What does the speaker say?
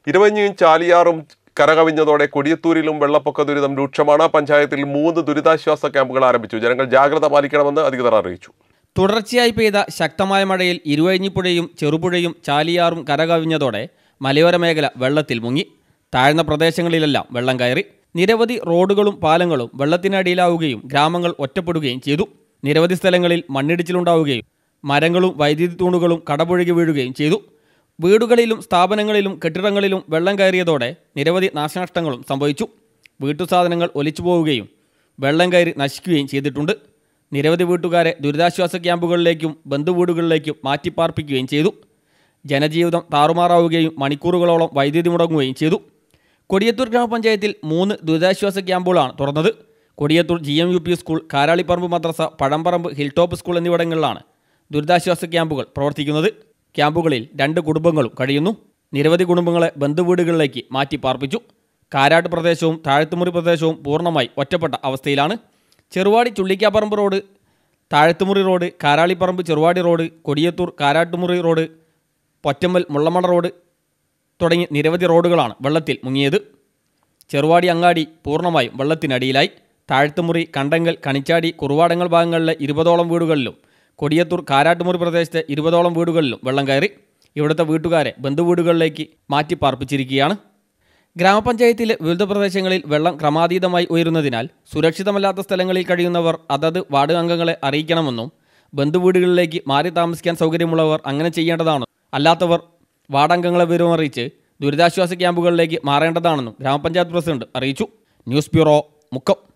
ഇരുവഞ്ഞിയും ചാലിയാറും കരകവിഞ്ഞതോടെ കൊടിയത്തൂരിലും വെള്ളപ്പൊക്ക ദുരിതം രൂക്ഷമാണ്. പഞ്ചായത്തിൽ 3 ദുരിതാശ്വാസ ക്യാമ്പുകൾ ആരംഭിച്ചു. ജനങ്ങൾ ജാഗ്രത പാലിക്കണമെന്ന് അധികൃതർ അറിയിച്ചു. തുടർച്ചയായി പെയ്ത ശക്തമായ മഴയിൽ ഇരുവഴിഞ്ഞിപ്പുഴയും ചെറുപുഴയും ചാലിയാറും കരകവിഞ്ഞതോടെ മലയോര മേഖല വെള്ളത്തിൽ മുങ്ങി. താഴ്ന്ന പ്രദേശങ്ങളിലെല്ലാം വെള്ളം കയറി. നിരവധി റോഡുകളും പാലങ്ങളും വെള്ളത്തിനടിയിലാവുകയും ഗ്രാമങ്ങൾ ഒറ്റപ്പെടുകയും ചെയ്തു. നിരവധി സ്ഥലങ്ങളിൽ മണ്ണിടിച്ചിലുണ്ടാവുകയും മരങ്ങളും വൈദ്യുതി തൂണുകളും കടപുഴകി വീഴുകയും ചെയ്തു. വീടുകളിലും സ്ഥാപനങ്ങളിലും കെട്ടിടങ്ങളിലും വെള്ളം കയറിയതോടെ നിരവധി നാശനഷ്ടങ്ങളും സംഭവിച്ചു. വീട്ടുസാധനങ്ങൾ ഒലിച്ചു പോവുകയും വെള്ളം കയറി നശിക്കുകയും ചെയ്തിട്ടുണ്ട്. നിരവധി വീട്ടുകാരെ ദുരിതാശ്വാസ ക്യാമ്പുകളിലേക്കും ബന്ധുവീടുകളിലേക്കും മാറ്റിപ്പാർപ്പിക്കുകയും ചെയ്തു. ജനജീവിതം താറുമാറാവുകയും മണിക്കൂറുകളോളം വൈദ്യുതി മുടങ്ങുകയും ചെയ്തു. കൊടിയത്തൂർ ഗ്രാമപഞ്ചായത്തിൽ 3 ദുരിതാശ്വാസ ക്യാമ്പുകളാണ് തുറന്നത്. കൊടിയത്തൂർ GMUP സ്കൂൾ, കാരാളിപ്പറമ്പ് മദ്രസ, പഴംപറമ്പ് ഹിൽ ടോപ്പ് സ്കൂൾ എന്നിവിടങ്ങളിലാണ് ദുരിതാശ്വാസ ക്യാമ്പുകൾ പ്രവർത്തിക്കുന്നത്. ക്യാമ്പുകളിൽ 2 കുടുംബങ്ങളും കഴിയുന്നു. നിരവധി കുടുംബങ്ങളെ ബന്ധുവീടുകളിലേക്ക് മാറ്റിപ്പാർപ്പിച്ചു. കാരാട്ട് പ്രദേശവും താഴത്തുമുറി പ്രദേശവും പൂർണ്ണമായി ഒറ്റപ്പെട്ട അവസ്ഥയിലാണ്. Cheruvadi Chullikkaparamba road, Thazhathumuri road, Karaliparamba Cheruvadi road, Kodiyathur Karattumuri road, Pottammal Mullamana road തുടങ്ങി നിരവധി റോഡുകളാണ് വെള്ളത്തിൽ മുങ്ങിയത്. ചെറുവാടി അങ്ങാടി പൂർണ്ണമായും വെള്ളത്തിനടിയിലായി. താഴത്തുമുറി, കണ്ടങ്കൽ, കണിച്ചാടി, കുറുവാടങ്ങൾ ഭാഗങ്ങളിലെ 20ഓളം വീടുകളിലും കൊടിയത്തൂർ കാരാട്ടുമുറി പ്രദേശത്തെ 20ഓളം വീടുകളിലും വെള്ളം കയറി. ഇവിടുത്തെ വീട്ടുകാരെ ബന്ധുവീടുകളിലേക്ക് മാറ്റിപ്പാർപ്പിച്ചിരിക്കുകയാണ്. ഗ്രാമപഞ്ചായത്തിലെ വിവിധ പ്രദേശങ്ങളിൽ വെള്ളം ക്രമാതീതമായി ഉയരുന്നതിനാൽ സുരക്ഷിതമല്ലാത്ത സ്ഥലങ്ങളിൽ കഴിയുന്നവർ അതത് വാർഡ് അംഗങ്ങളെ അറിയിക്കണമെന്നും ബന്ധുവീടുകളിലേക്ക് മാറി താമസിക്കാൻ സൗകര്യമുള്ളവർ അങ്ങനെ ചെയ്യേണ്ടതാണ്, അല്ലാത്തവർ വാർഡംഗങ്ങളെ വിവരമറിയിച്ച് ദുരിതാശ്വാസ ക്യാമ്പുകളിലേക്ക് മാറേണ്ടതാണെന്നും ഗ്രാമപഞ്ചായത്ത് പ്രസിഡന്റ് അറിയിച്ചു. News bureau, Mukkam.